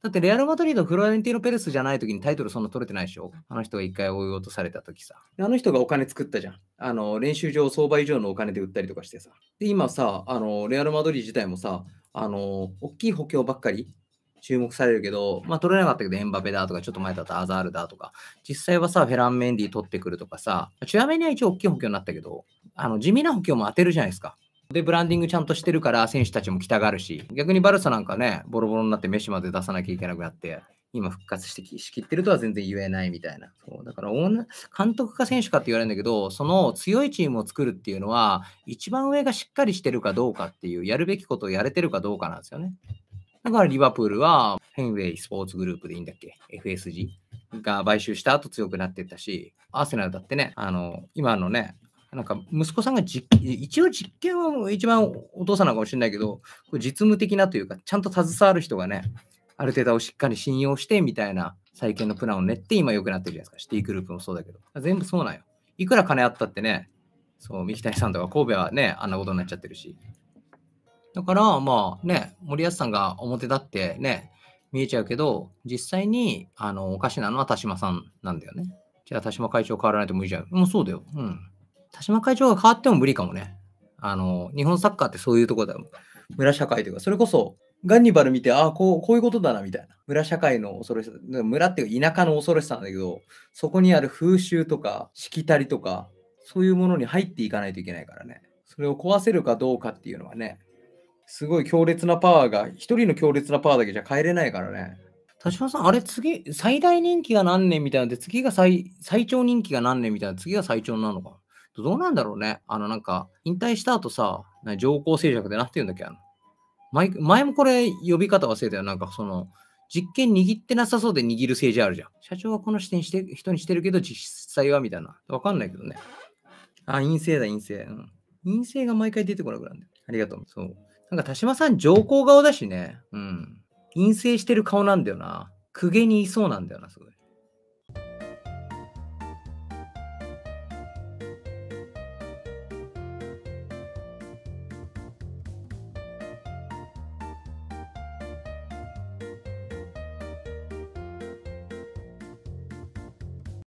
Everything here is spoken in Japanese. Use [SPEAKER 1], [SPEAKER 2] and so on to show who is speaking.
[SPEAKER 1] だってレアル・マドリード、フロレンティーノ・ペレスじゃない時にタイトルそんな取れてないでしょ。あの人が一回追い落とされた時さ。あの人がお金作ったじゃん。練習場相場以上のお金で売ったりとかしてさ。で、今さ、レアル・マドリー自体もさ、大きい補強ばっかり注目されるけど、まあ取れなかったけどエンバペだとか、ちょっと前だとアザールだとか、実際はさ、フェラン・メンディ取ってくるとかさ、チュアメニは一応大きい補強になったけど、地味な補強も当てるじゃないですか。で、ブランディングちゃんとしてるから選手たちも来たがるし、逆にバルサなんかね、ボロボロになってメッシまで出さなきゃいけなくなって、今復活してしきってるとは全然言えないみたいな。そうだから監督か選手かって言われるんだけど、その強いチームを作るっていうのは、一番上がしっかりしてるかどうかっていう、やるべきことをやれてるかどうかなんですよね。だからリバプールはフェンウェイスポーツグループでいいんだっけ ?FSG が買収した後強くなっていったし、アーセナルだってね、今のね、なんか息子さんが一応実験は一番お父さんなのかもしれないけど、これ実務的なというか、ちゃんと携わる人がね、ある程度をしっかり信用してみたいな再建のプランを練って今良くなってるじゃないですか。シティグループもそうだけど。全部そうなんよ。いくら金あったってね、そう、三木谷さんとか神戸はね、あんなことになっちゃってるし。だから、まあね、森保さんが表立ってね、見えちゃうけど、実際におかしなのは田島さんなんだよね。じゃあ田島会長変わらないと無理じゃん。もうそうだよ。うん。田島会長が変わっても無理かもね。日本サッカーってそういうところだよ。村社会というか、それこそ、ガンニバル見て、ああ、こういうことだな、みたいな。村社会の恐ろしさ、村っていうか田舎の恐ろしさなんだけど、そこにある風習とか、しきたりとか、そういうものに入っていかないといけないからね。それを壊せるかどうかっていうのはね、すごい強烈なパワーが、一人の強烈なパワーだけじゃ変えれないからね。田島さん、あれ次、最大人気が何年みたいなので、次が最長人気が何年みたいな、次が最長なのか。どうなんだろうね。なんか、引退した後さ、上皇政策でなんて言うんだっけ前もこれ呼び方忘れたよ。なんか実権握ってなさそうで握る政治あるじゃん。社長はこの視点人にしてるけど、実際はみたいな。わかんないけどね。陰性だ、陰性。うん。陰性が毎回出てこなくなるんだよ。ありがとう。そう。なんか田島さん上皇顔だしね。うん。陰性してる顔なんだよな。公家にいそうなんだよな、すごい。